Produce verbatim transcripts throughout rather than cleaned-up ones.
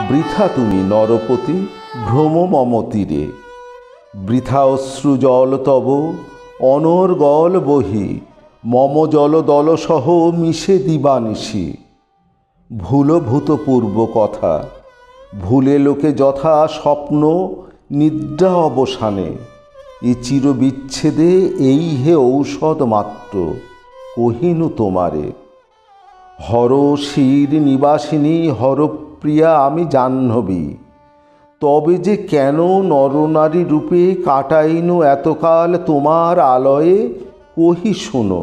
বৃথা তুমি নরপতি ভ্রম মম তীরে, বৃথা অশ্রু জল তব অনর্গল বহি, মম জল দলসহ মিশে দিবানিশি। ভুলো ভূতপূর্ব কথা, ভুলে লোকে যথা স্বপ্ন নিদ্রা অবসানে, এ চির বিচ্ছেদে এই হে ঔষধ মাত্র কহিনু তোমারে। হর শির নিবাসিনী হরপ্রিয়া আমি জাহ্নবী, তবে যে কেন নরনারী রূপে কাটাইনু এতকাল তোমার আলয়ে কহি শোনো।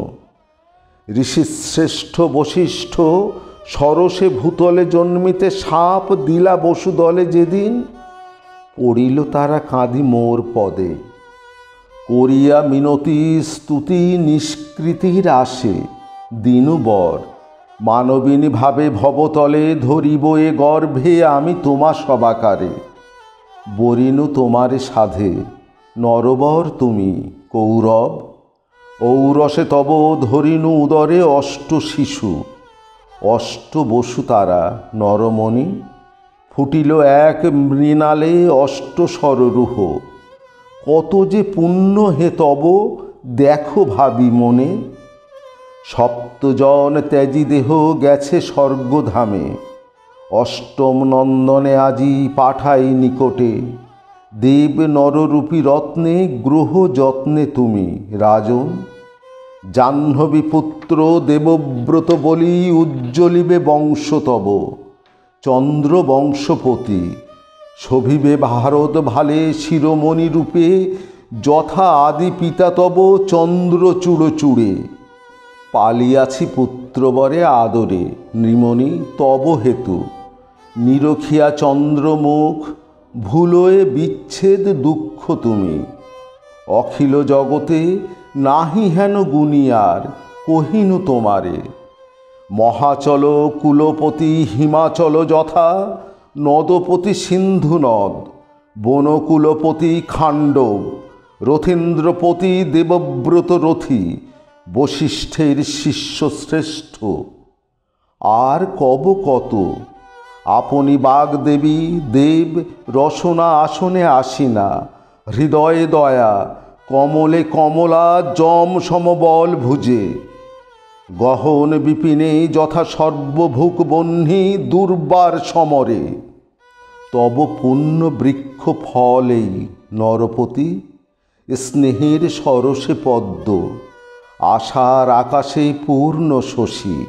ঋষিশ্রেষ্ঠ বশিষ্ঠ সরসে ভূতলে জন্মিতে সাপ দিলা বসুদলে যেদিন, পড়িল তারা কাঁদি মোর পদে, করিয়া মিনতি স্তুতি নিষ্কৃতির আসে। দিনুবর মানবিনী ভাবে ভবতলে ধরিব এ গর্ভে আমি তোমা সবাকারে। বরিনু তোমারে সাধে নরবর তুমি কৌরব, ঔরসে তব ধরিনু উদরে অষ্ট শিশু। অষ্ট বসু তারা নরমণি, ফুটিল এক মৃণালে অষ্ট সররুহ। কত যে পুণ্য হে তব দেখো ভাবি মনে, সপ্তজন ত্যাজি দেহ গেছে স্বর্গধামে। অষ্টম নন্দনে আজি পাঠাই নিকটে, দেব নররূপী রত্নে গ্রহ যত্নে তুমি রাজন। জাহ্নবী পুত্র দেবব্রত বলি উজ্জ্বলিবে বংশ তব, চন্দ্র বংশপতি শোভিবে ভারত ভালে শিরোমণি রূপে। যথা আদি পিতা তব চন্দ্র চূড় চূড়ে, পালিয়াছি পুত্রবরে আদরে নৃমণি তব হেতু। নিরখিয়া চন্দ্রমুখ ভুলোয় বিচ্ছেদ দুঃখ তুমি, অখিল জগতে নাহি হেন গুণিয়ার কহিনু তোমারে। মহাচল কুলপতি হিমাচল যথা, নদপতি সিন্ধু নদ বনকুলপতি খাণ্ডব। রথীন্দ্রপতি দেবব্রত রথী, বশিষ্ঠের শিষ্য শ্রেষ্ঠ। আর কব কত আপনি বাগদেবী দেব রসনা আসনে আসিনা। হৃদয়ে দয়া কমলে কমলা যম সমবল ভুজে, গহন বিপিনে যথা সর্বভুক বহ্নি দুর্বার সমরে। তব পুণ্য বৃক্ষ ফলেই নরপতি, স্নেহের সরসে পদ্ম আশার আকাশে পূর্ণ শশী।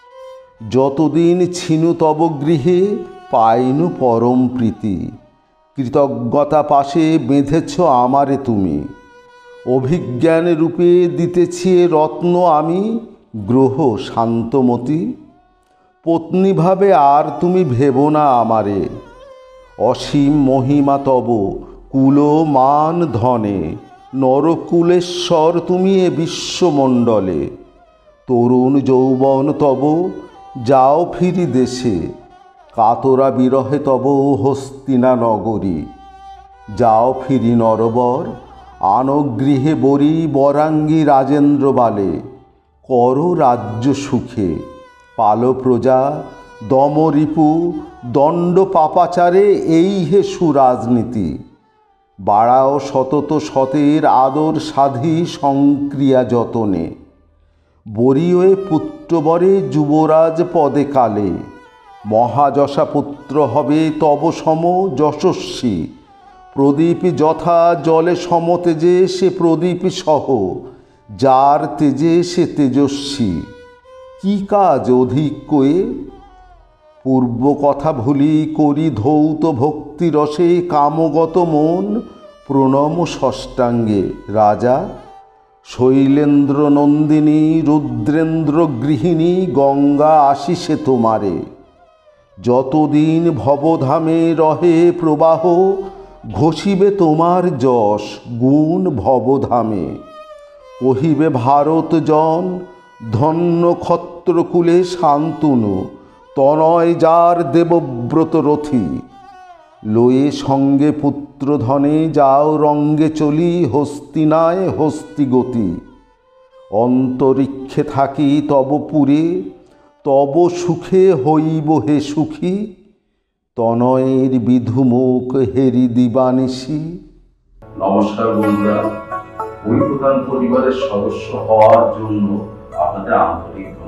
যতদিন ছিনু তব গৃহে পাইনু পরম প্রীতি, কৃতজ্ঞতা পাশে বেঁধেছ আমারে তুমি। অভিজ্ঞান রূপে দিতেছি রত্ন আমি গ্রহ শান্তমতি। পত্নীভাবে আর তুমি ভেবো না আমারে, অসীম মহিমা তব কুল মান ধনে। নরকুলেশ্বর তুমি এ বিশ্বমণ্ডলে, তরুণ যৌবন তব যাও ফিরি দেশে। কাতরা বিরহে তব হস্তিনা নগরী, যাও ফিরি নরবর আনগৃহে বরি। বরাঙ্গী রাজেন্দ্র বালে কর রাজ্য সুখে, পালো প্রজা দমরিপু দণ্ড পাপাচারে এই হে সুরাজনীতি। বাড়াও সতত সতের আদর সাধি সংক্রিয়া যতনে, বরিয়ে পুত্রবরে যুবরাজ পদে কালে। মহাযশা পুত্র হবে তব সম যশস্বী, প্রদীপ যথা জলে সমতেজে সে প্রদীপ সহ। যার তেজে সে তেজস্বী, কি কাজ অধিক কয়ে। পূর্ব কথা ভুলি করি ধৌত ভক্তিরসে কামগত মন। প্রণম ষষ্ঠাঙ্গে রাজা শৈলেন্দ্র নন্দিনী, রুদ্রেন্দ্র গৃহিণী গঙ্গা আশিসে তোমারে। যতদিন ভবধামে রহে প্রবাহ, ঘষিবে তোমার যশ গুণ ভবধামে। কহিবে ভারত জন ধন্য ক্ষত্রকুলে শান্তনু, তনয় যার দেবব্রত রথী। লয়ে সঙ্গে পুত্রধনে যাও রঙ্গে চলি, হস্তিনায় হস্তিগতি। অন্তরিক্ষে থাকি তব পুরে, তব সুখে হইব হে সুখী। তনয়ের বিধুমুখ হেরি দিবানিশি। নমস্কার বন্ধুরা, বৈপ্রধান পরিবারের সদস্য হওয়ার জন্য আপনাদের আন্তরিক